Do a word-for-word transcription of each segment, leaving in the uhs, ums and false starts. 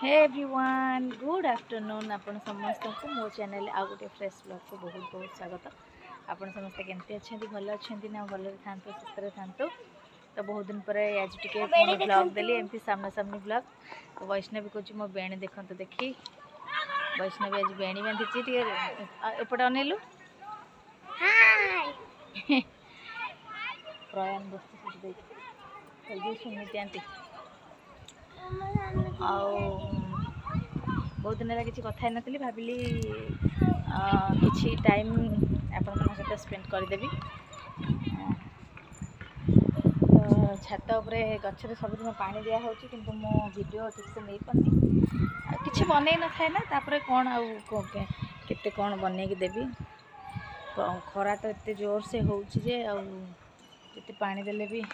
Hey everyone good afternoon आपण समस्त को मो चैनल आ गोटे फ्रेश ब्लॉग को बहुत बहुत स्वागत। आपण समस्त केमती अच्छा भल अच्छा ना भल था सुस्थ था। तो बहुत दिन पर आज टे ब्लॉग देली एमती सामना सामनी ब्लॉग। तो वैष्णवी कह मो बेणी देख तो देखी वैष्णवी आज बेणी बांधी एपटे अनेलु प्रयान बस सुमित आंटी आउ बहुत दिन है किसी कथा नी भाविली किसी टाइम आपण मन सहित स्पेंड करदेवी। तो छात उपरे गचरे सबुदिन पानी दिया होची किंतु मो वीडियो ठीक से नहीं पानी किसी बनै न थाए ना तापर कौन आउ केते कौन बनै की देवी। खरा तो एते जोर से होची जे आउ जते पानी देले भी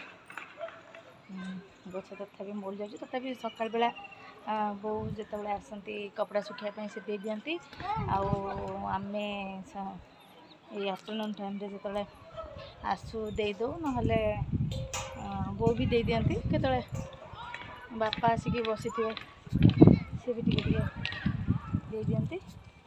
गछ तथा मोड़ जाए। तथापि सकाल बेला बो जिते आसती कपड़ा सुखापी से दे दिखती आम आफ्टरनून टाइम जो आसू दे दो ना बो भी दे दिखती केतले बापा आसिक बसी थे सी भी टे दे दिखती।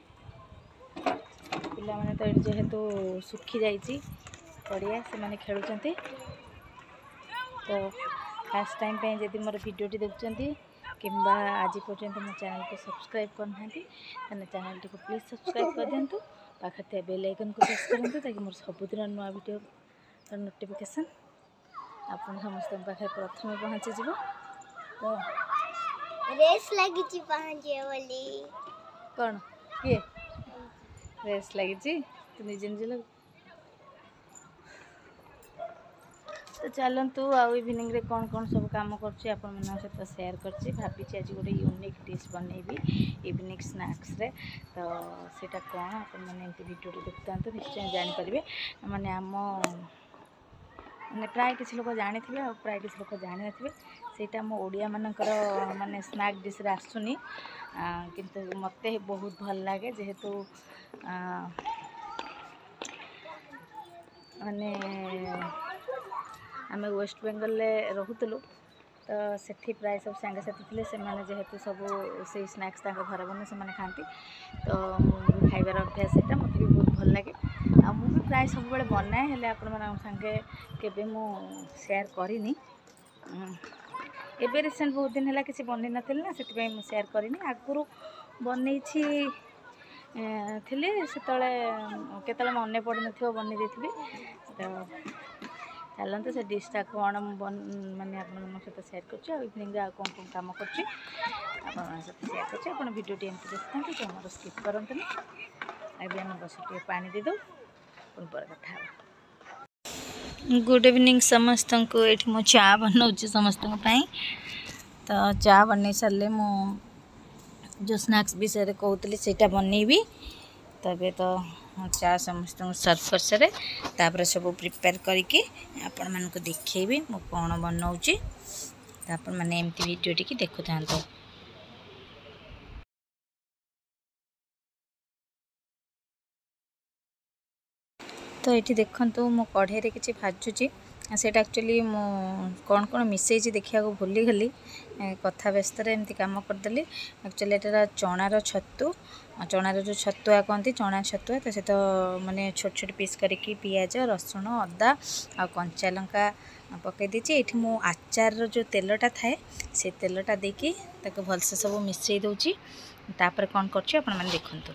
पिला माने तो ये जेहेतु सुखी जाइए पड़िया से माने खेलुंट। तो फास्ट टाइम पे जदि मोर वीडियोटी देखुंत कि आज पर्यंत मो चैनल को सब्सक्राइब करना चैनल टी को प्लीज सब्सक्राइब कर दिंतु। पाखे थे बेल आइकन को प्रेस करूँ ताकि मोर सबुदिन नुआ वीडियो नोटिफिकेशन आपन समस्त पाखे प्रथम पहुँची जीव। तो रेस लगी पहुँचे बोली कौन किए रेस लगी तू निजे निजे लग। तो चलतु आउ इवनिंग रे कौन कौन सब काम करछि आपण मन सहित शेयर करछि। भाभी आज गोटे यूनिक डिश बनैबी इवनिंग स्नैक्स रे। तो सेटा कौन आपण मैंने एमती वीडियो देखता तो निश्चय जानी परिबे। माने आम माने प्राय किसी लोग जानी थे और प्राय किसी लोग जानी नथिबे सेटा मो ओडिया मानकर माने स्नैक डिश रे आसुनी किंतु मते बहुत भल लागे जेहेतु माने आम वेस्ट बेंगल रोलु। तो सेठी प्राय सब सांगे साथी थे से माने जेहेतु सब से स्नैक्स घर बने से माने खाती। तो खाइबार अभ्यास है मत भी बहुत भल लगे आ मु भी प्राय सब बड़े बनाए हेले आपण मन संगे केबे मु शेयर करिनी। एबे रिसेंट बहुत दिन है किसी बन नथिल ना से मु शेयर करिनी आगुरु बनै छी थिले सेतले केतले मन पड़ नथिबो बनै देथिबी। तो चलते से डिशटा कौन माने आप सहित शेयर कर इवनिंग आ कौन कौन कम कर सहित शेयर कर वीडियो टी एमती देखते तो हमारे स्किप करते अभी आम बस पानी दे दो पर कथा। गुड इवनिंग समस्त को ये मु चा बनाऊँ समस्त। तो चा बन सारे मु जो स्नैक्स विषय कहती से बनईबी तबे तो चा समस्त सर्व कर सारे तापर सब प्रिपेयर करके आपण मानक देखैबी मु कौन बनाऊँगी। तो आपण मैंने एमती वीडियो टी देखु था। तो ये देखु मो कढ़े किसी भाजुची से एक्चुअली मु कौन कौन मिसई देखा भूली गली कथा व्यस्त एमती कम करदेली। एक्चुअली एटा चणार छतु चणार जो छतुआ कहती चना छतुआ। तो से तो माने छोट छोट पीस करके पियाज रसुण अदा आ कंचा लंका पकई दीची। ये मु आचार जो तेलटा थाए से तेलटा देकी ताको भलसे सब मिसई दूची तापर कौन करछि आपण माने देखंतु।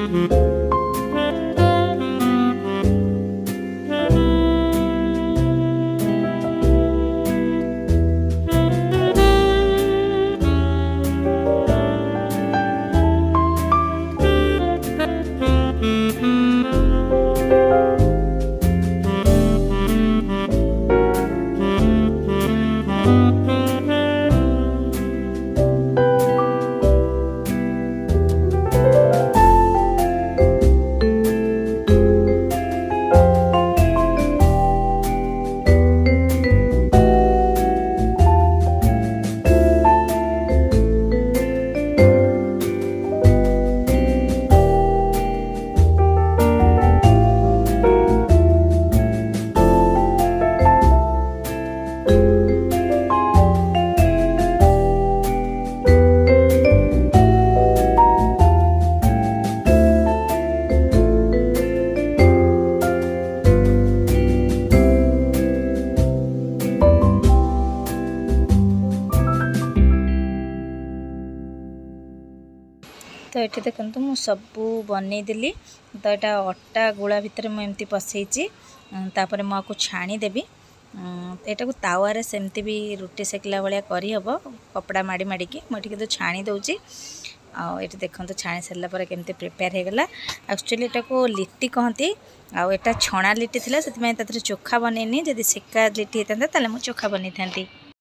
तो ये देखो मु सबू बनईदेली तो यहाँ अटा गोला भितर मुझे पसई तापर मुझे छाणीदेवी यहाँ को तावारे सेमती भी रुटी सेकला भाया करहब कपड़ा माड़ी माड़ी मुझे कितु छाणी दौची आउ ये देखो छाणी सारा पर केमती प्रिपेयर होगला एक्चुअली यहाँ को लिट्टी कहती आउ एटा छणा लिट्टी थी से चोखा बनईनी जदि सेका लिट्टी होता ताले मु चोखा बनई था।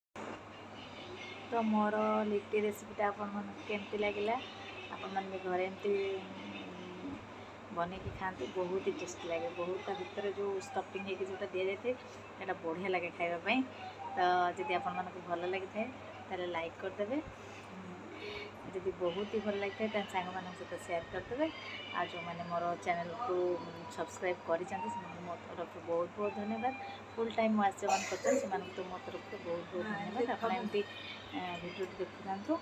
तो मोर लिट्टी रेसिपीटा आपमती लगे आपण मैंने घरे एमती बन कि खाते बहुत ही टेस्टी लगे बहुत भितर जो स्टफिंग होगी जो दि जाए यहाँ बढ़िया लगे खावाई। तो जदि आपण मानक भल लगी था लाइक करदे जदि बहुत ही भल लगी था सांग मान सहित सेयार करदे आ जो मैंने मोर चैनल को सब्सक्राइब कर मो तरफ बहुत बहुत धन्यवाद। फुल टाइम वाच जो मैंने करते हैं तो मो तरफ बहुत बहुत धन्यवाद। आप एमती भिडियो देखी था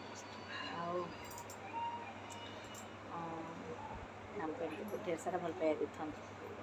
आमको ढेर सारा भल पाइबा देता।